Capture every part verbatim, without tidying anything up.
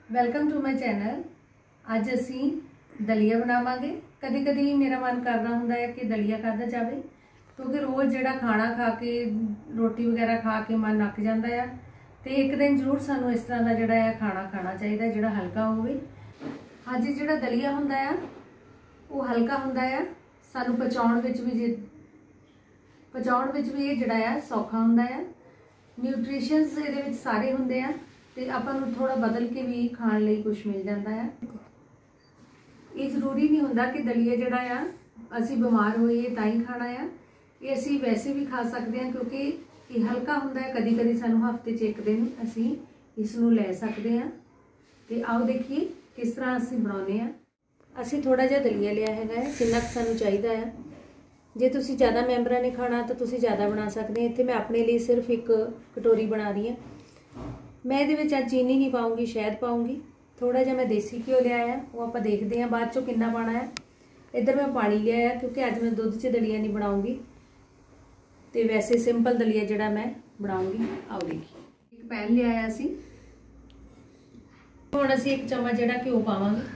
Welcome to my channel. अज असी दलिया बनावांगे। कदी कदी मेरा मन करना हुंदा है कि दलिया खाधा जाए, क्योंकि रोज़ जिहड़ा खाना खा के रोटी वगैरह खा के मन अक जाता है। तो एक दिन जरूर सानू इस तरह का जिहड़ा है खाना खाना चाहिए जिहड़ा हल्का होवे। अज जिहड़ा दलिया हुंदा है वो हल्का हुंदा है, सानू पचाउण विच भी जे पचाउण विच भी ये जिहड़ा है सौखा हुंदा है। न्यूट्रीशनस इहदे विच सारे हुंदे आ ते आपां नूं थोड़ा बदल के भी खाण लई कुछ मिल जाता है। ये जरूरी नहीं हुंदा कि दलिया जिहड़ा आ असीं बीमार होइए तां ही खाना है। ये असीं वैसे भी खा सकते हैं, क्योंकि ये हल्का हुंदा है। कदी कदी सानू हफ्ते च एक दिन असीं इस नूं लै सकते हैं। ते आओ देखिए किस तरह असीं बनाउने आ। असीं थोड़ा जिहा दलिया लिया हैगा है, जिन्ना क सानू चाहीदा है। जे तुसीं ज़्यादा मैंबरां ने खाना तो तुसीं ज़्यादा बना सकते हैं। इत्थे मैं अपने लिए सिर्फ एक कटोरी बना रही हूँ। मैं ये अज चीनी नहीं पाऊँगी, शहद पाऊँगी। थोड़ा जिहा मैं देसी घ्यो लिया है, वो आप देखते हैं बाद चों कितना पाना है। इधर मैं पानी लिया है, क्योंकि अज मैं दुध च दलिया नहीं बनाऊँगी, तो वैसे सिंपल दलिया जिहड़ा मैं बनाऊँगी। आओ देखिए, एक पैन लिया है असी। हुण असी एक चम्मच जिहड़ा घ्यो पावांगे।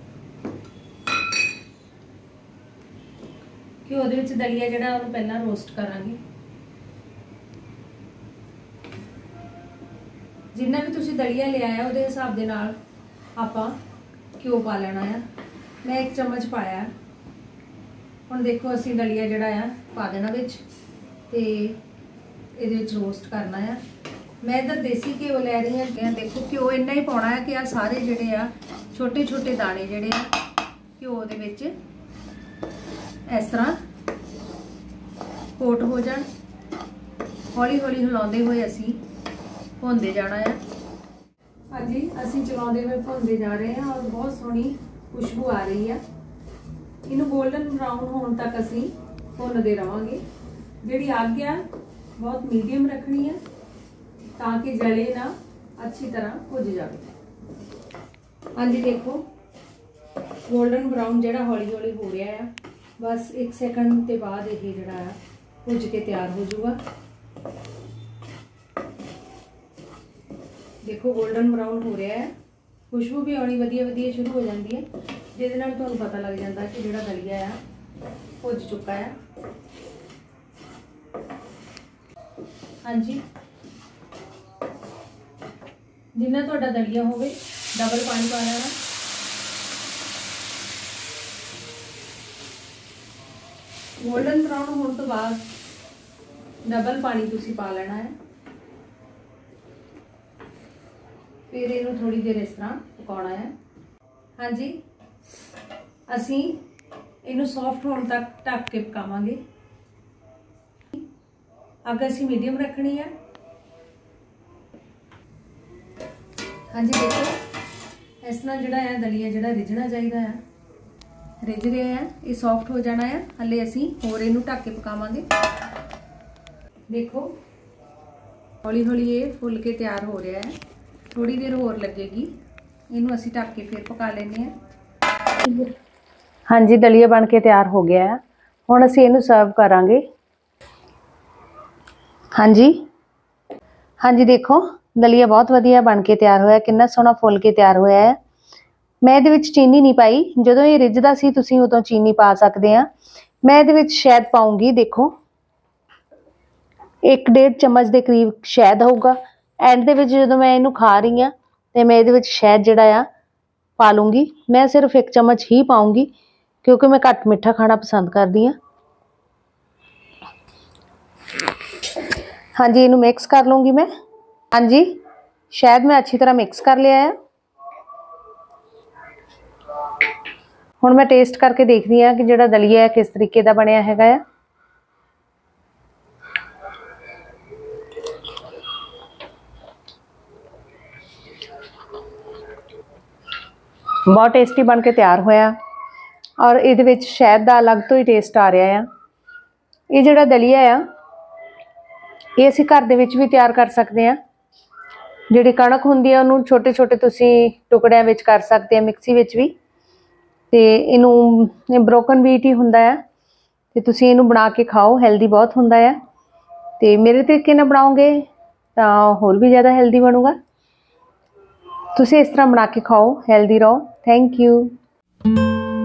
घ्यो दे विच दलिया जिहड़ा ओहनूं पहलां रोस्ट करांगे। जिन्ना भी तुसीं दलिया लिया है उहदे हिसाब दे नाल आपां घ्यो पा लेना है। मैं एक चम्मच पाया। हुण देखो असीं दलिया जिहड़ा है पा देना विच ते इहदे विच रोस्ट करना है। मैं इधर देसी घ्यो लै रही हां। देखो घ्यो इन्ना ही पाउणा है कि आ सारे जिहड़े आ छोटे छोटे दाने जिहड़े आ घ्यो दे विच इस तरह कोट हो जाण। हौली हौली हिलाउंदे होए असीं भुनते जाना है। हाँ जी, असीं चलाते हुए भुनते जा रहे हैं और बहुत सोहनी खुशबू आ रही है। इन्हूं गोल्डन ब्राउन होने तक असीं भुनते रहांगे। जिहड़ी अग आ बहुत मीडियम रखनी है ताकि जले ना, अच्छी तरह भुज जाए। हाँ जी, देखो गोल्डन ब्राउन जिहड़ा हौली हौली हो रहा है। बस एक सैकेंड के बाद यह जिहड़ा भुज के तैयार हो जाऊगा। देखो गोल्डन ब्राउन हो रहा है, खुशबू भी आनी वधिया वधिया शुरू हो जाती है, जिहदे नाल तुहानूं पता लग जाता है कि जिहड़ा दलिया है भुज चुका है। हाँ जी, जिन्ना तुहाडा दलिया होवे डबल पानी पा लेना। गोल्डन ब्राउन होने तो बाद डबल पानी तुसीं पा लेना है। फिर इनू थोड़ी देर इस तरह पकाना है। हाँ जी, असी इनू सॉफ्ट होने तक ढक के पकावांगे। अग असी मीडियम रखनी है। हाँ जी, देखो इस तरह जिहड़ा है दलिया जिहड़ा रिझना चाहिए है, रिझ रहा है। ये सॉफ्ट हो जाना है। हले असी होर इनू ढक के पकावांगे। देखो हौली हौली ये फुल के तैयार हो रहा है। थोड़ी देर होर लगेगी। इनू असी ढक के फिर पका लेने हैं। हाँ जी, दलिया बन के तैयार हो गया है। हुण असी इनू सर्व करांगे। हाँ जी, हाँ जी, देखो दलिया बहुत वधिया बन के तैयार होया, कितना सोहना फुल के तैयार होया है। मैं इहदे विच चीनी नहीं पाई। जदों ये रिझदा सी तुसीं उदों चीनी पा सकदे आ। मैं इहदे विच शहद पाऊंगी। देखो एक डेढ़ चम्मच के करीब शहद होगा। एंड दे विच जदों मैं इनू खा रही हाँ तो मैं इहदे विच शहद जिहड़ा आ पा लूँगी। मैं सिर्फ एक चम्मच ही पाऊँगी, क्योंकि मैं घट मिठा खाना पसंद करती हाँ। हाँ जी, इनू मिक्स कर लूँगी मैं। हाँ जी, शहद मैं अच्छी तरह मिक्स कर लिया है। हुण मैं टेस्ट करके देखदी हाँ कि जिहड़ा दलिया है किस तरीके का बनिया हैगा है। बहुत टेस्टी बन के तैयार होया और इहदे विच शहद का अलग तो ही टेस्ट आ रहा है। ये जिहड़ा दलिया आ ये असीं घर दे विच भी तैयार कर सकते हैं। जिहड़ी कणक हुंदी है उहनूं छोटे छोटे तुसीं टुकड़ियां विच कर सकते हैं, मिक्सी विच भी। ते इनू ब्रोकन व्हीट ही हुंदा है, ते तुसीं इनू बना के खाओ, हैल्दी बहुत हुंदा है। ते मेरे तरीके नाल बनाओगे तां होर भी ज़्यादा हैल्दी बनूगा। ਤੁਸੀਂ ਇਸ ਤਰ੍ਹਾਂ ਬਣਾ ਕੇ ਖਾਓ, ਹੈਲਦੀ ਰਹੋ। Thank you.